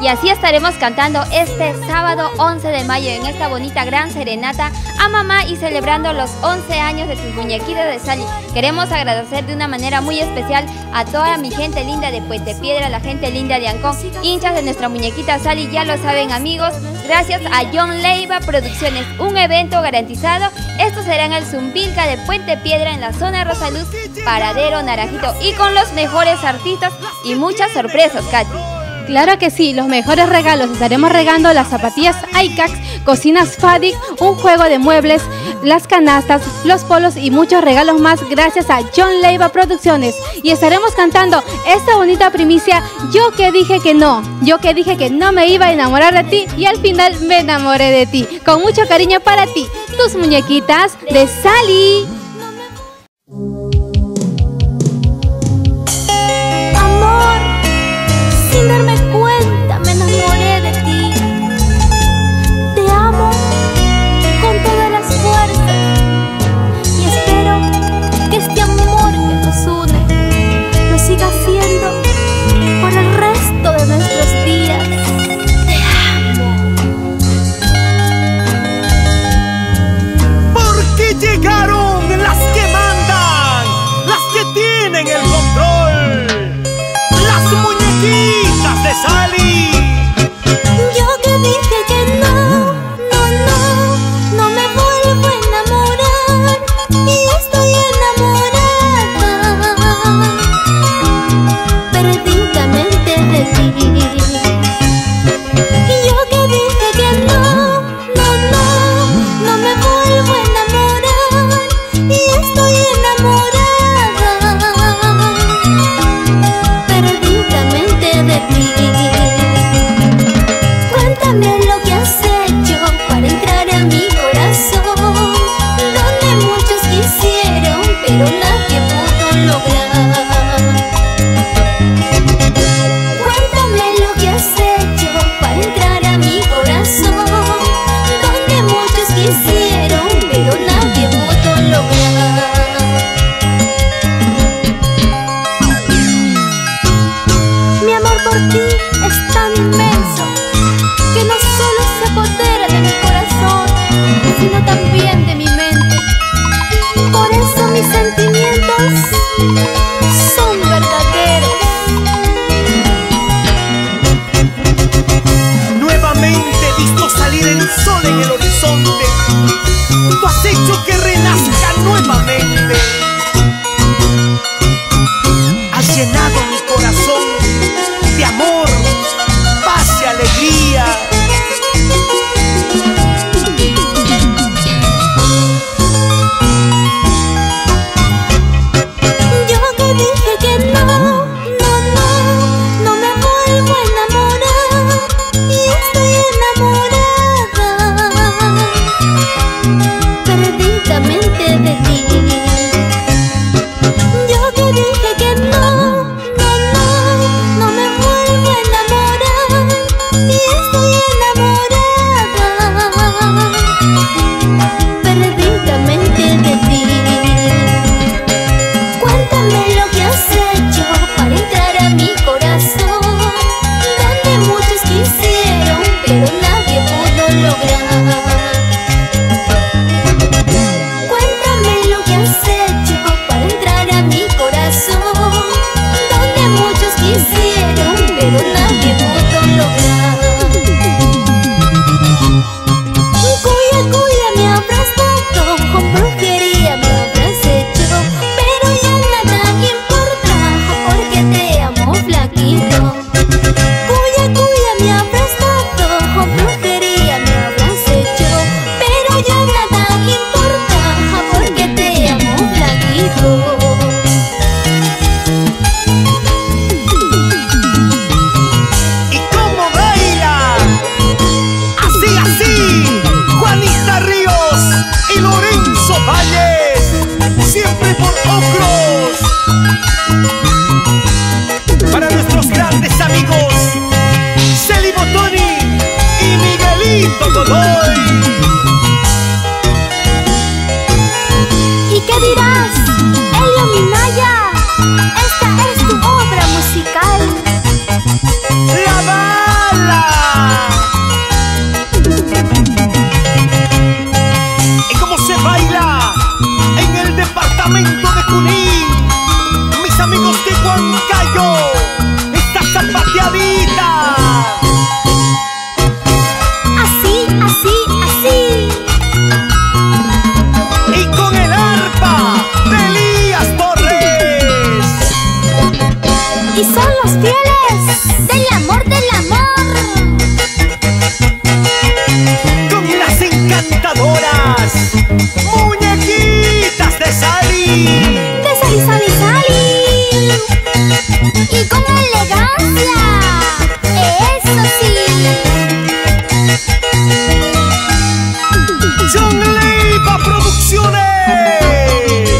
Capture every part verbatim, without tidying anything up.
Y así estaremos cantando este sábado once de mayo en esta bonita gran serenata a mamá y celebrando los once años de tus muñequitas de Sally. Queremos agradecer de una manera muy especial a toda mi gente linda de Puente Piedra, la gente linda de Ancón, hinchas de nuestra muñequita Sally, ya lo saben amigos. Gracias a John Leiva Producciones, un evento garantizado. Esto será en el Zumbilca de Puente Piedra en la zona Rosaluz, Paradero Naranjito y con los mejores artistas y muchas sorpresas, Katy. Claro que sí, los mejores regalos. Estaremos regando las zapatillas Aikax, cocinas Fadik, un juego de muebles, las canastas, los polos y muchos regalos más gracias a John Leiva Producciones. Y estaremos cantando esta bonita primicia, Yo que dije que no, yo que dije que no me iba a enamorar de ti y al final me enamoré de ti. Con mucho cariño para ti, tus muñequitas de Sally. Sin darme cuenta me enamoré de ti. Te amo con todas las fuerzas y espero que este amor que nos une lo siga haciendo por el resto de nuestros días. Te amo. Porque llegaron las que mandan, las que tienen el control, las muñequitas de Sally. Yo que dije que no, no, no, no me vuelvo a enamorar y estoy enamorada perdidamente de ti. Yo que dije que no, no, no, no me vuelvo a enamorar y estoy enamorada perdidamente de ti. Cuéntame lo que has hecho para entrar a mi corazón, donde muchos quisieron, pero nadie pudo lograr. Cuéntame lo que has hecho para entrar a mi corazón, donde muchos quisieron, pero nadie pudo lograr. Mi amor por ti es tan inmenso que no solo se apodera de mi corazón, sino también de mi mente. Por eso mis sentimientos son verdaderos. Nuevamente he visto salir el sol en el horizonte. Tú has hecho que renazca nuevamente. Has llenado mi corazón de amor, paz y alegría. Yo que dije que no, no, no, no me vuelvo a enamorar y estoy enamorada perdidamente de ti. Yo que dije que no, no, no, no me vuelvo a enamorar y estoy enamorada perdidamente de ti. Cuéntame lo que has hecho para entrar a mi corazón, donde muchos quisieron, pero nadie pudo lograr. Cuéntame lo que has hecho para entrar a mi corazón, donde muchos quisieron, pero nadie pudo lograr. Cuya, cuya, me habrás dado, con brujería me habrás hecho, pero ya nada importa, porque te amo flaquito. Cuya, cuya, me habrás dado, con brujería me habrás hecho, pero ya nada importa, porque te amo flaquito. ¿Y cómo baila? Así, así, Juanita Ríos y Lorenzo Valles, siempre por Ocros. Para nuestros grandes amigos, Celi Botoni y Miguelito Godoy. ¿Y qué dirás, Elio Minaya? Esta es tu obra musical. La bala. del amor, del amor. Con las encantadoras muñequitas de Sally. De Sally, Sally, Sally. Y con elegancia. Eso sí. John Leiva Producciones.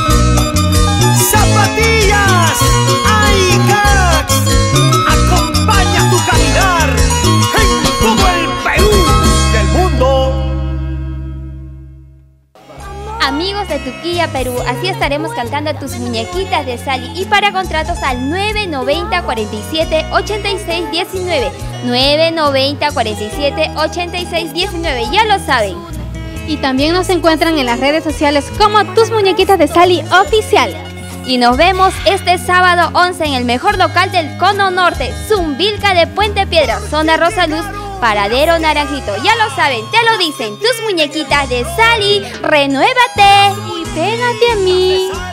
Zapatillas iCax. Acompaña tu caminar en todo el Perú y el mundo. Amigos de Tuquilla, Perú, así estaremos cantando tus muñequitas de Sally. Y para contratos al nueve noventa, cuarenta y siete, ochenta y seis, diecinueve. nueve noventa, cuarenta y siete, ochenta y seis, diecinueve. Ya lo saben. Y también nos encuentran en las redes sociales como Tus Muñequitas de Sally Oficial. Y nos vemos este sábado once en el mejor local del Cono Norte, Zumbilca de Puente Piedra, zona Rosa Luz, paradero Naranjito. Ya lo saben, te lo dicen, tus muñequitas de Sally, renuévate Y pégate a mí.